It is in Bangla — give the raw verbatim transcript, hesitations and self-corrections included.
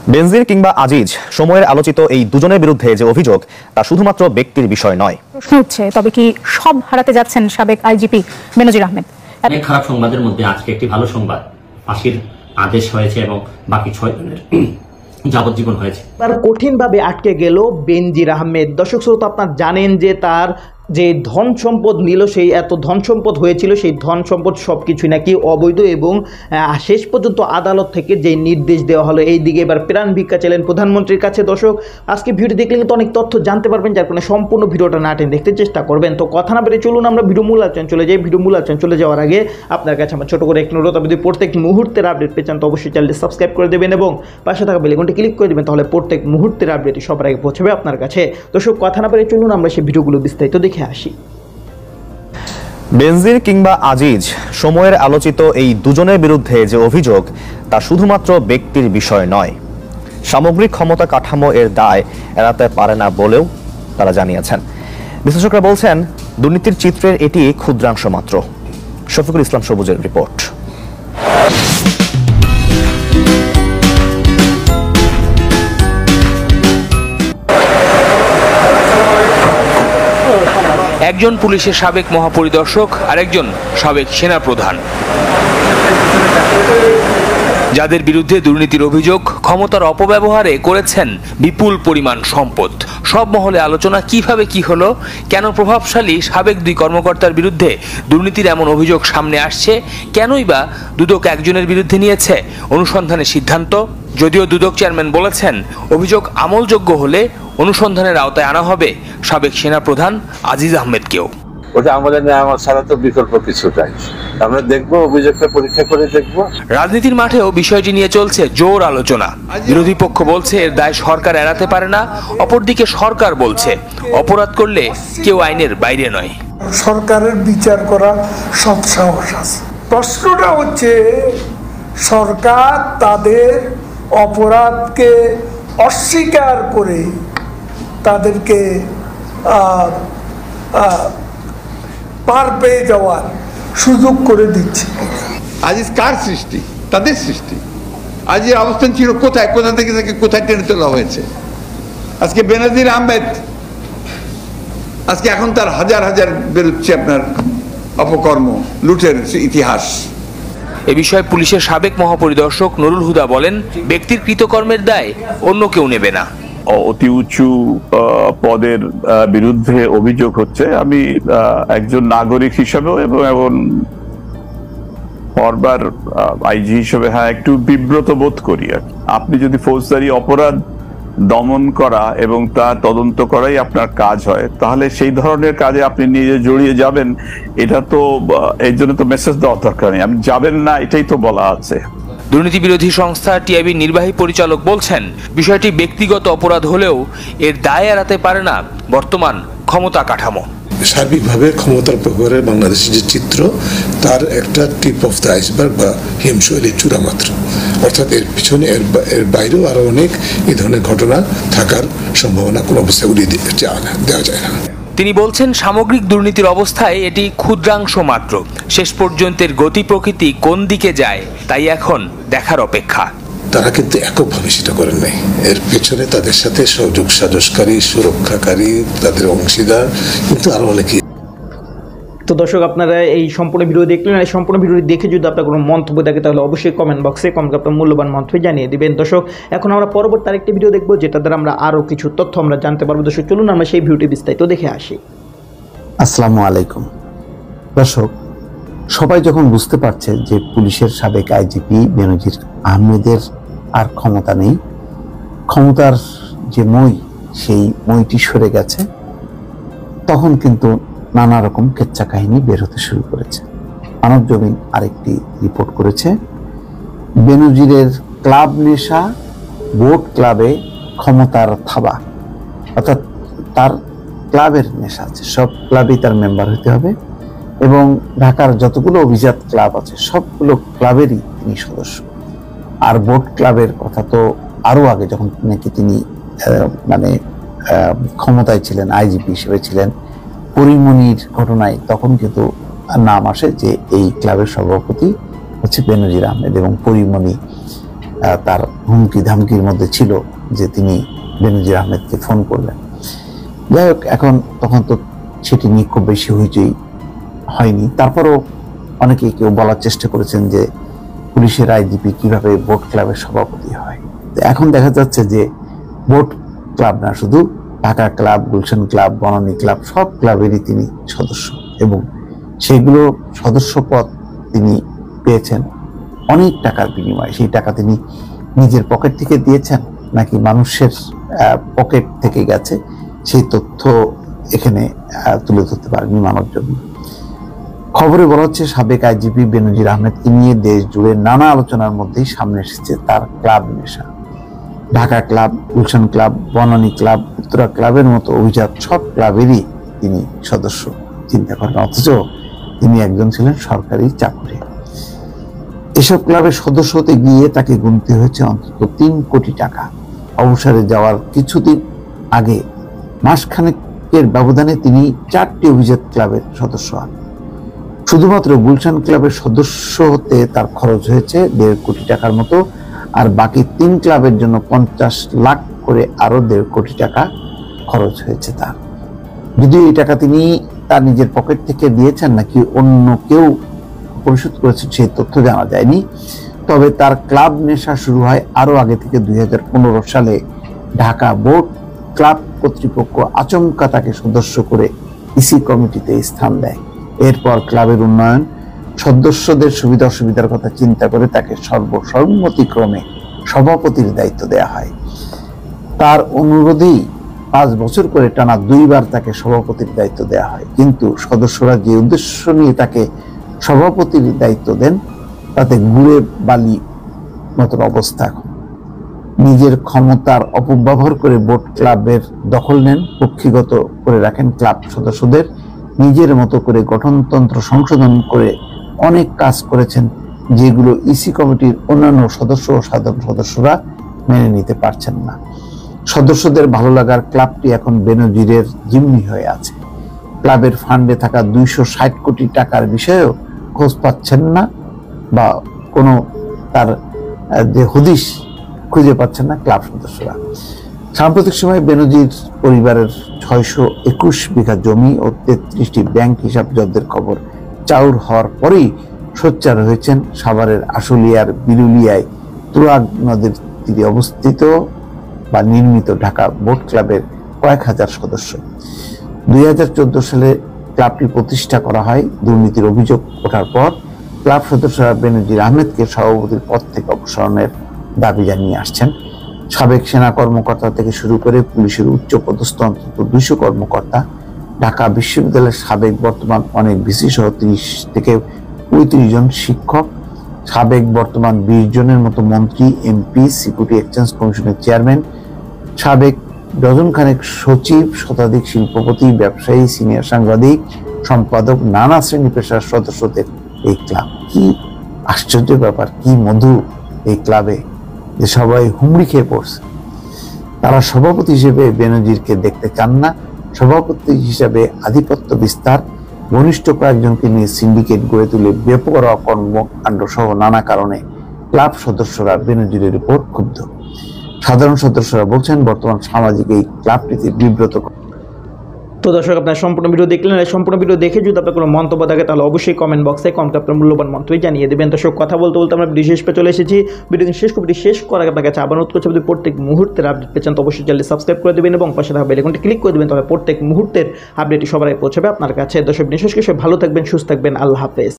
বেনজির কিংবা আজিজ, সময়ের আলোচিত এই দুজনের বিরুদ্ধে যে অভিযোগ তা শুধুমাত্র ব্যক্তির বিষয় নয়। প্রশ্ন উঠছে, তবে কি সব হারাতে যাচ্ছেন সাবেক আইজিপি বেনজির আহমেদ? অনেক খারাপ সংবাদের মধ্যে আজকে একটি ভালো সংবাদ, ফাঁসির আদেশ হয়েছে এবং বাকি ছয় জনের যাবজ্জীবন হয়েছে। তার কঠিনভাবে আটকে গেল বেনজির আহমেদ। দর্শক শ্রোতা, আপনারা জানেন যে তার যে ধন সম্পদ নিল, সেই এত ধন সম্পদ হয়েছিল, সেই ধন সম্পদ সব কিছুই নাকি অবৈধ এবং শেষ পর্যন্ত আদালত থেকে যে নির্দেশ দেওয়া হলো, এই দিকে এবার প্রাণ ভিক্ষা চাইলেন প্রধানমন্ত্রীর কাছে। দর্শক, আজকে ভিডিও দেখলে কিন্তু অনেক তথ্য জানতে পারবেন, যার কারণে সম্পূর্ণ ভিডিওটা না টেনে দেখতে চেষ্টা করবেন। তো কথা না বেরিয়ে চলুন আমরা ভিডিও মূল আলোচনা চলে যাই। ভিডিও মূল আলোচনা চলে যাওয়ার আগে আপনার কাছে আমার ছোট করে একটি অনুরোধ, আপনি যদি প্রত্যেক মুহূর্তের আপডেট পেয়ে চান তো অবশ্যই চ্যানেলটি সাবস্ক্রাইব করে দেবেন এবং পাশে থাকা বেল আইকনটি ক্লিক করে দেবেন, তাহলে প্রত্যেক মুহূর্তের আপডেটই সবার আগে পৌঁছবে আপনার কাছে। দর্শক, কথা না বেরিয়ে চলুন আমরা সেই ভিডিওগুলো বিস্তারিত দেখে আসি। বেনজির কিংবা আজিজ, সময়ের আলোচিত এই দুজনের বিরুদ্ধে যে অভিযোগ তা শুধুমাত্র ব্যক্তির বিষয় নয়। সামগ্রিক ক্ষমতা কাঠামো এর দায় এড়াতে পারে না বলেও তারা জানিয়েছেন। বিশ্লেষকরা বলছেন, দুর্নীতির চিত্রের এটি ক্ষুদ্রাংশ মাত্র। শফিকুল ইসলাম সবুজের রিপোর্ট। একজন পুলিশের সাবেক মহাপরিদর্শক আর একজন সাবেক সেনাপ্রধান, যাদের বিরুদ্ধে দুর্নীতির অভিযোগ, ক্ষমতার অপব্যবহারে করেছেন বিপুল পরিমাণ সম্পদ। সব মহলে আলোচনা, কিভাবে কি হলো, কেন প্রভাবশালী সাবেক দুই কর্মকর্তার বিরুদ্ধে দুর্নীতির এমন অভিযোগ সামনে আসছে, কেনই বা দুদক একজনের বিরুদ্ধে নিয়েছে অনুসন্ধানের সিদ্ধান্ত। যদিও দুদক চেয়ারম্যান বলেছেন, অভিযোগ আমলযোগ্য হলে অনুসন্ধানের আওতায় আনা হবে সাবেক সেনাপ্রধান আজিজ আহমেদকেও। ওটা আমাদের নেওয়া ছাড়া তো বিকল্প কিছু নাই, আমরা দেখবো, অভিযোগটা পরীক্ষা করে দেখবো। রাজনীতির মাঠেও বিষয়টি নিয়ে চলছে জোর আলোচনা। বিরোধী পক্ষ বলছে এর দায় সরকার এড়াতে পারে না, অপরদিকে সরকার বলছে অপরাধ করলে কেউ আইনের বাইরে নয়। সরকারের বিচার করা সৎ সাহস আছে। প্রশ্নটা হচ্ছে, সরকার তাদের অপরাধকে অস্বীকার করে তাদেরকে পার পেয়ে যাওয়ার সুযোগ করে দিচ্ছে। আজ কার সৃষ্টি? তাদের সৃষ্টি। আজ এই অবস্থান ছিল কোথায়, কোথা থেকে তাকে কোথায় টেনে তোলা হয়েছে। আজকে বেনজির আহমেদ, আজকে এখন তার হাজার হাজার বেরোচ্ছে আপনার অপকর্ম, লুটের ইতিহাস। এ বিষয়ে পুলিশের সাবেক মহাপরিদর্শক নুরুল হুদা বলেন, ব্যক্তির কৃতকর্মের দায় অন্য কেউ নেবে না। অতি উঁচু পদের বিরুদ্ধে অভিযোগ হচ্ছে, আমি একজন নাগরিক হিসাবেও এবং এবং পরবার আইজি হিসেবে হ্যাঁ একটু বিব্রত বোধ করি। আপনি যদি ফৌজদারি অপরাধ দমন করা এবং তা তদন্ত করাই আপনার কাজ হয়, তাহলে সেই ধরনের কাজে আপনি নিজে জড়িয়ে যাবেন, এটা তো এর জন্য তো মেসেজ দেওয়ার দরকার নেই, আপনি যাবেন না, এটাই তো বলা আছে। দুর্নীতি বিরোধী সংস্থা টিআইবির নির্বাহী পরিচালক বলছেন, বিষয়টি ব্যক্তিগত অপরাধ হলেও এর দায় এড়াতে পারে না বর্তমান ক্ষমতা কাঠামো। সার্বিকভাবে ক্ষমতার প্রভাবের বাংলাদেশের যে চিত্র, তার একটা টিপ অফ দ্য আইসবার্গ বা হিমশৈলের চূড়া মাত্র। অর্থাৎ এর পিছনে এর বাইরেও আরো অনেক এই ধরনের ঘটনা থাকার সম্ভাবনা কোনো অবস্থায় উড়িয়ে দেওয়া যায় না। তিনি বলছেন, সামগ্রিক দুর্নীতির অবস্থায় এটি ক্ষুদ্রাংশ মাত্র। শেষ পর্যন্তের গতি প্রকৃতি কোন দিকে যায় তাই এখন দেখার অপেক্ষা। তারা কিন্তু এককভাবে সেটা করেন নাই, এর পেছনে তাদের সাথে সহযোগ সাজসকারী, সুরক্ষাকারী, তাদের অংশীদার কিন্তু আরো অনেকে। তো দর্শক, আপনারা এই সম্পূর্ণ ভিডিও দেখলেন। এই সম্পূর্ণ ভিডিওটি দেখে যদি আপনার কোনো মন্তব্য থাকে তাহলে অবশ্যই কমেন্ট বক্সে কমেন্ট আপনার মূল্যবান মন্তব্য জানিয়ে দিবেন। দর্শক, এখন আমরা পরবর্তী আরেকটি ভিডিও দেখবো, যেটা দ্বারা আমরা আরও কিছু তথ্য আমরা জানতে পারবো। দর্শক, চলুন আমরা সেই ভিডিওটি বিস্তারিত দেখে আসি। আসসালামু আলাইকুম। দর্শক, সবাই যখন বুঝতে পারছে যে পুলিশের সাবেক আইজিপি বেনজির আহমেদের আর ক্ষমতা নেই, ক্ষমতার যে মই সেই মইটি সরে গেছে, তখন কিন্তু নানা রকম কেচ্চা কাহিনী বের হতে শুরু করেছে। মানব জমিন আরেকটি রিপোর্ট করেছে, বেনজিরের ক্লাব নেশা, বোট ক্লাবে ক্ষমতার থাবা, অর্থাৎ তার ক্লাবের নেশা আছে, সব ক্লাবেই তার মেম্বার হতে হবে এবং ঢাকার যতগুলো অভিজাত ক্লাব আছে সবগুলো ক্লাবেরই তিনি সদস্য। আর বোট ক্লাবের কথা তো আরো আগে, যখন নাকি তিনি মানে ক্ষমতায় ছিলেন, আইজিপি হিসেবে ছিলেন, পরিমণির ঘটনায় তখন কিন্তু নাম আসে যে এই ক্লাবের সভাপতি হচ্ছে বেনজির আহমেদ এবং পরিমণি তার হুমকি ধামকির মধ্যে ছিল যে তিনি বেনজির আহমেদকে ফোন করলেন। যাই হোক, এখন তখন তো সেটি নিয়ে খুব বেশি হইচই হয়নি। তারপরও অনেকেই কেউ বলার চেষ্টা করেছেন যে পুলিশের আইজিপি কিভাবে বোট ক্লাবের সভাপতি হয়। এখন দেখা যাচ্ছে যে বোট ক্লাব না, শুধু Dhaka club, Gulshan club, Banani club, সব ক্লাবেরই তিনি সদস্য এবং সেগুলো সদস্য পদ তিনি পেয়েছেন অনেক টাকার বিনিময়ে। সেই টাকা তিনি নিজের পকেট থেকে দিয়েছেন নাকি মানুষের পকেট থেকে গেছে, সেই তথ্য এখানে তুলে ধরতে পারেনি মানব জন্য। খবরে বলা হচ্ছে সাবেক আইজিপি বেনজির আহমেদকে নিয়ে দেশ জুড়ে নানা আলোচনার মধ্যেই সামনে এসেছে তার ক্লাব নেশা। Dhaka club, Gulshan club, Banani club, Uttara ক্লাবের মতো অভিজাত সব ক্লাবেরই তিনি সদস্য। চিন্তা করেন, অথচ তিনি একজন ছিলেন সরকারি চাকরি। এসব ক্লাবের সদস্য হতে গিয়ে তাকে গুনতে হয়েছে অন্তত তিন কোটি টাকা। অবসরে যাওয়ার কিছুদিন আগে মাসখানেকের ব্যবধানে তিনি চারটি অভিজাত ক্লাবের সদস্য হন। শুধুমাত্র গুলশান ক্লাবের সদস্য হতে তার খরচ হয়েছে দেড় কোটি টাকার মতো, আর বাকি তিন ক্লাবের জন্য পঞ্চাশ লাখ করে আরো দেড় কোটি টাকা খরচ হয়েছে তার। যদিও এই টাকা তিনি তার নিজের পকেট থেকে দিয়েছেন নাকি অন্য কেউ পরিশোধ করেছে সেই তথ্য জানা যায়নি। তবে তার ক্লাব নেশা শুরু হয় আরো আগে থেকে। দুই হাজার পনেরো সালে ঢাকা বোট ক্লাব কর্তৃপক্ষ আচমকা তাকে সদস্য করে ইসি কমিটিতে স্থান দেয়। এরপর ক্লাবের উন্নয়ন, সদস্যদের সুবিধা অসুবিধার কথা চিন্তা করে তাকে সর্বসম্মতিক্রমে সভাপতির দায়িত্ব দেয়া হয়। তার অনুরোধেই পাঁচ বছর করে টানা দুইবার তাকে সভাপতির দায়িত্ব দেয়া হয়। কিন্তু সদস্যরা যে উদ্দেশ্য নিয়ে তাকে সভাপতির দায়িত্ব দেন তাতে গুড়ে বালি মতন অবস্থা। এখন নিজের ক্ষমতার অপব্যবহার করে বোট ক্লাবের দখল নেন, কক্ষিগত করে রাখেন ক্লাব সদস্যদের, নিজের মতো করে গঠনতন্ত্র সংশোধন করে অনেক কাজ করেছেন যেগুলো ইসি কমিটির অন্যান্য সদস্য ও সাধারণ সদস্যরা মেনে নিতে পারছেন না। সদস্যদের ভালো লাগার ক্লাবটি এখন বেনজিরের জিম্মি হয়ে আছে। ক্লাবের ফান্ডে থাকা দুইশো ষাট কোটি টাকার বিষয়েও খোঁজ পাচ্ছেন না বা কোনো তার যে হদিশ খুঁজে পাচ্ছেন না ক্লাব সদস্যরা। সাম্প্রতিক সময়ে বেনজির পরিবারের ছয়শো একুশ বিঘা জমি ও তেত্রিশটি ব্যাংক হিসাব জব্দের খবর চাউর হওয়ার পরেই সোচ্চার হয়েছেন সাভারের আশুলিয়ার বিরুলিয়ায় তুরাগ নদীর তীরে অবস্থিত বা নির্মিত ঢাকা বোট ক্লাবের কয়েক হাজার সদস্য। দুই হাজার চোদ্দ সালে ক্লাবটি প্রতিষ্ঠা করা হয়। দুর্নীতির অভিযোগ ওঠার পর ক্লাব সদস্যরা বেনজির আহমেদকে সভাপতির পদ থেকে অপসারণের দাবি জানিয়ে আসছেন। সাবেক সেনা কর্মকর্তা থেকে শুরু করে পুলিশের উচ্চ পদস্থ অন্তত দুইশো কর্মকর্তা, ঢাকা বিশ্ববিদ্যালয়ের সাবেক বর্তমান অনেক ভিসি সহ তিরিশ থেকে পঁয়ত্রিশ জন শিক্ষক, সাবেক বর্তমান বিশ জনের মতো মন্ত্রী, এমপি, সিকিউরিটি এক্সচেঞ্জ কমিশনের চেয়ারম্যান, সাবেক ডজন খানেক সচিব, শতাধিক শিল্পপতি, ব্যবসায়ী, সিনিয়র সাংবাদিক, সম্পাদক, নানা শ্রেণী পেশার সদস্যদের এই ক্লাব। কি আশ্চর্য ব্যাপার, কি মধু এই ক্লাবে যে সবাই হুমড়ি খেয়ে পড়ছে। তারা সভাপতি হিসেবে বেনজিরকে দেখতে চান না। সভাপতি হিসেবে আধিপত্য বিস্তার, ঘনিষ্ঠ কয়েকজনকে নিয়ে সিন্ডিকেট গড়ে তুলে বেপরোয়া কর্মকাণ্ড সহ নানা কারণে ক্লাব সদস্যরা বেনজিরের উপর ক্ষুব্ধ। সাধারণ সদস্যরা বলছেন বর্তমান সামাজিক এই ক্লাবটিতে বিব্রত। তো দর্শক, আপনার সম্পূর্ণ ভিডিও দেখলেন। এই সম্পূর্ণ ভিডিও দেখে যদি আপনার কোনো মন্তব্য থাকে তাহলে অবশ্যই কমেন্ট বক্সে কমেন্ট আপনার মূল্যবান মন্তব্য জানিয়ে দেবেন। দর্শক, কথা বলতে বলতে আমরা ভিডিও শেষ পে চলে এসেছি। ভিডিও শেষ করে শেষ করার আপনার কাছে আবার অনুরোধ করছি, যদি প্রত্যেক মুহূর্তের আপডেট পেয়েছেন তো অবশ্যই চ্যানেলটি সাবস্ক্রাইব করে দেবেন এবং পাশে থাকা বেল আইকনটি ক্লিক করে দেবেন, তাহলে প্রত্যেক মুহূর্তের আপডেটটি সবার আগে পৌঁছাবে আপনার কাছে। দর্শক, বিশেষ করে ভালো থাকবেন, সুস্থ থাকবেন। আল্লাহ হাফেজ।